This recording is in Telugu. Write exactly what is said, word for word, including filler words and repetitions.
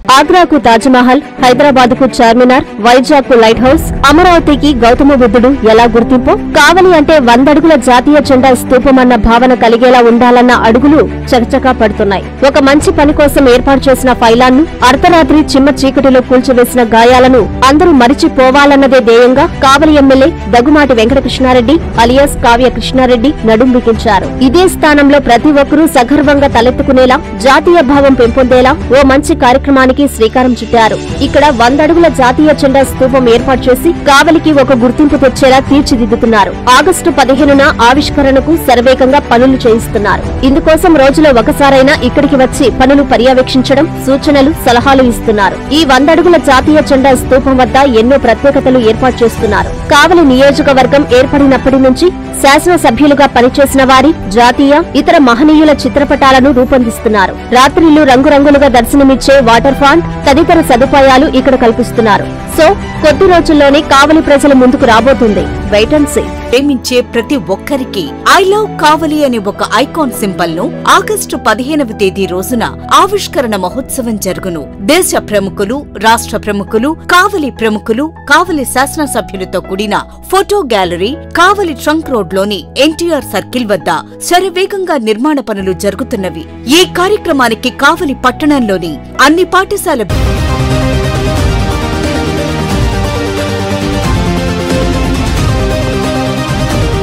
ఆగ్రాకు తాజ్మహల్, హైదరాబాద్ కు చార్మినార్, వైజాగ్ కు లైట్ హౌస్, అమరావతికి గౌతమ బుద్ధుడు ఎలా గుర్తింపో కావలి అంటే వందడుగుల జాతీయ జెండా స్తూపమన్న భావన కలిగేలా ఉండాలన్న అడుగులు చకచకా పడుతున్నాయి. ఒక మంచి పని కోసం ఏర్పాటు చేసిన ఫైలాన్ను అర్ధరాత్రి చిమ్మ చీకటిలో కూల్చివేసిన గాయాలను అందరూ మరిచిపోవాలన్నదే ధ్యేయంగా కావలి ఎమ్మెల్యే దగ్గుమాటి వెంకటకృష్ణారెడ్డి అలియాస్ కావ్య కృష్ణారెడ్డి నడుం బిగించారు. ఇదే స్థానంలో ప్రతి ఒక్కరూ సగర్వంగా తలెత్తుకునేలా జాతీయ భావం పెంపొందేలా ఓ మంచి కార్యక్రమానికి శ్రీకారం చుట్టారు. ఇక్కడ వందడుగుల జాతీయ జెండా స్తూపం ఏర్పాటు చేసి కావలికి ఒక గుర్తింపు తెచ్చేలా తీర్చిదిద్దుతున్నారు. ఆగస్టు పదిహేనున ఆవిష్కరణకు శరవేగంగా పనులు చేయిస్తున్నారు. ఇందుకోసం రోజులో ఒకసారైనా ఇక్కడికి వచ్చి పనులు పర్యవేక్షించడం, సూచనలు, సలహాలు ఇస్తున్నారు. ఈ వందడుగుల జాతీయ జెండా స్తూపం వద్ద ఎన్నో ప్రత్యేకతలు ఏర్పాటు చేస్తున్నారు. కావలి నియోజకవర్గం ఏర్పడినప్పటి నుంచి శాసనసభ్యులుగా పనిచేసిన వారి జాతీయ, ఇతర మహనీయుల చిత్రపటాలను రూపొందిస్తున్నారు. రాత్రిళ్లు రంగురంగులుగా దర్శనమిచ్చే వాటర్ ఫాంట్ తదితర సదుపాయాలు ఇక్కడ కల్పిస్తున్నారు. సో కొద్ది రోజుల్లోనే కావలి ప్రజల ముందుకు రాబోతుంది. Wait and see. ప్రేమించే ప్రతి ఒక్కరికి ఐ లవ్ కావలి అనే ఒక ఐకాన్ సింబల్ ను ఆగస్టు పదిహేనవ తేదీ రోజున ఆవిష్కరణ మహోత్సవం జరుగును. దేశ ప్రముఖులు, రాష్ట్ర ప్రముఖులు, కావలి ప్రముఖులు, కావలి శాసనసభ్యులతో కూడిన photo gallery Kavali trunk road లోని ఎన్టీఆర్ సర్కిల్ వద్ద శరవేగంగా నిర్మాణ పనులు జరుగుతున్నవి. ఈ కార్యక్రమానికి కావలి పట్టణంలోని అన్ని పాఠశాల